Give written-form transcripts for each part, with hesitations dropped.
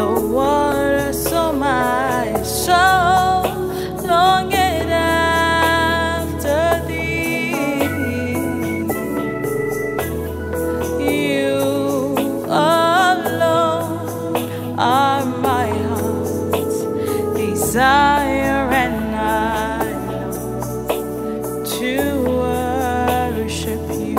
the water, so my soul longeth after thee. You alone are my heart's desire, and I long to worship you.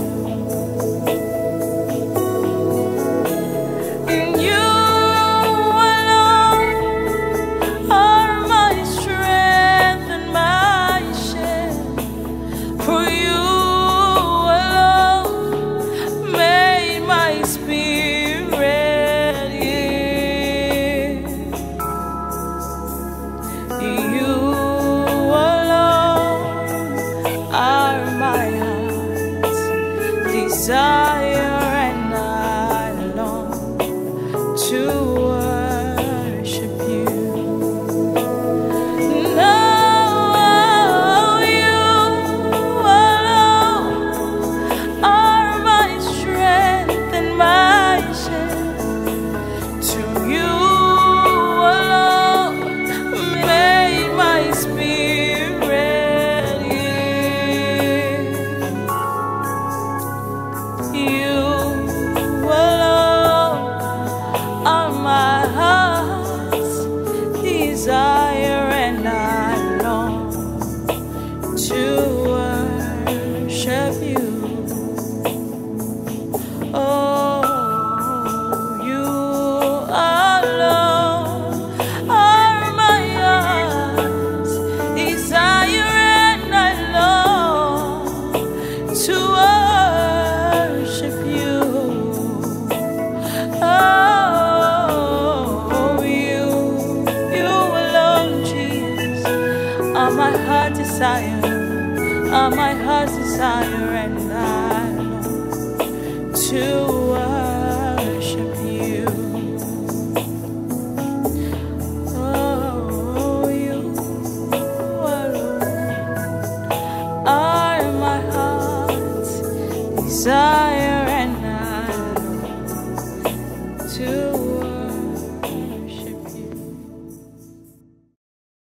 Desire, and I long to worship you. No, you alone are my strength and my share. To you alone may my spirit yield. You alone are my heart's desire, and I long to worship you. Oh, you alone are my heart's desire, and I long to worship you. Oh, you alone, Jesus, are my heart's desire, are my heart's desire, and I long to worship you. Oh, you alone are my heart's desire.